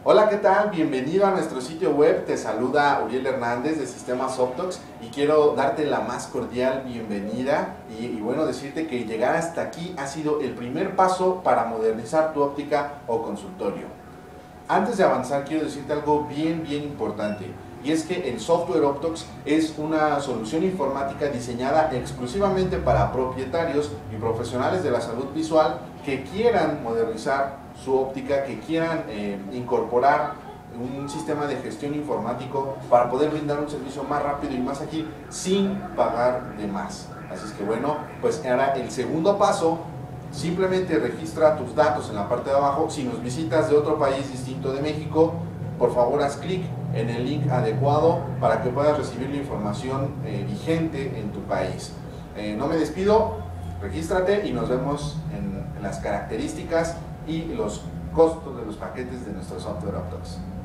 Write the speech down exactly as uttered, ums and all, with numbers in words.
Hola, ¿qué tal? Bienvenido a nuestro sitio web. Te saluda Uriel Hernández de Sistemas Optox y quiero darte la más cordial bienvenida y, y bueno, decirte que llegar hasta aquí ha sido el primer paso para modernizar tu óptica o consultorio. Antes de avanzar, quiero decirte algo bien, bien importante, y es que el software Optox es una solución informática diseñada exclusivamente para propietarios y profesionales de la salud visual que quieran modernizar su óptica, que quieran eh, incorporar un sistema de gestión informático para poder brindar un servicio más rápido y más ágil sin pagar de más. Así es que bueno, pues ahora el segundo paso. Simplemente registra tus datos en la parte de abajo. Si nos visitas de otro país distinto de México, por favor haz clic en el link adecuado para que puedas recibir la información eh, vigente en tu país. Eh, no me despido, regístrate y nos vemos en, en las características y los costos de los paquetes de nuestro software Optox.